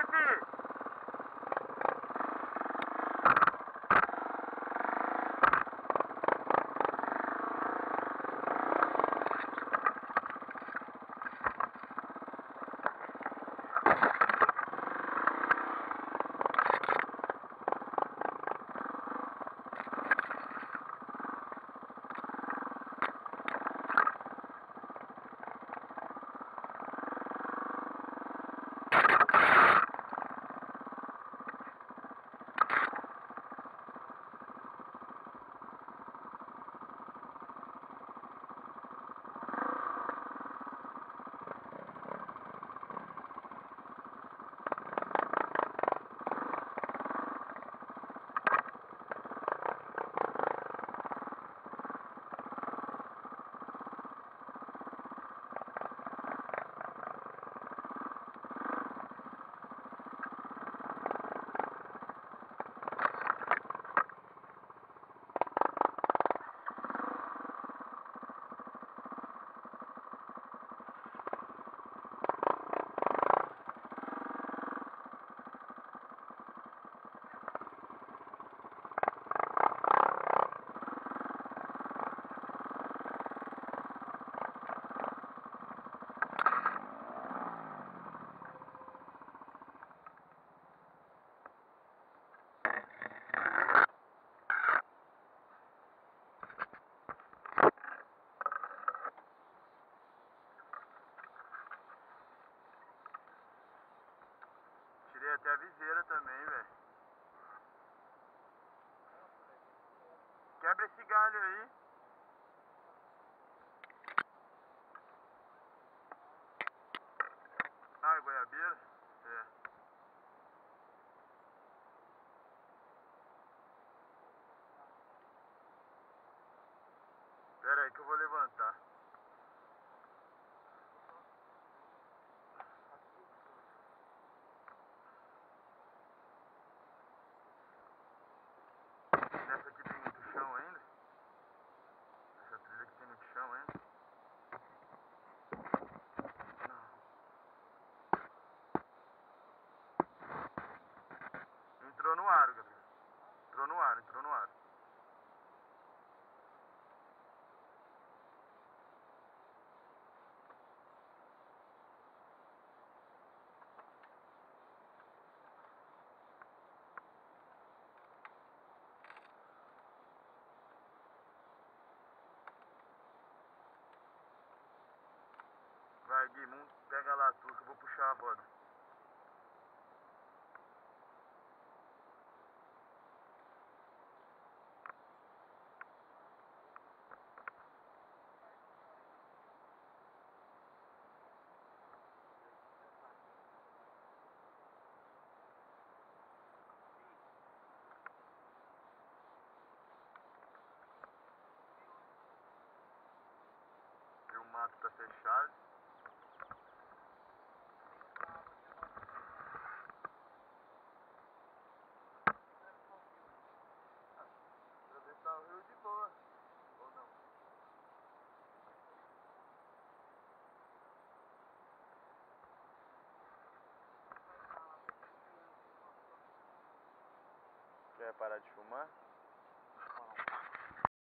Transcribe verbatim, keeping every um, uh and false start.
Vai, filho! Tirei até a viseira também, velho. Quebra esse galho aí. Ah, é goiabeira? É. Pera aí que eu vou levantar. Nessa aqui tem muito chão ainda. Essa trilha aqui tem muito chão ainda. Não. Entrou no aro, Gabriel. Entrou no aro, entrou no aro. Vai, Guimum, pega lá tu que eu vou puxar a roda. E o mato tá fechado. Atravessar o rio de boa. Ou não? Quer parar de filmar?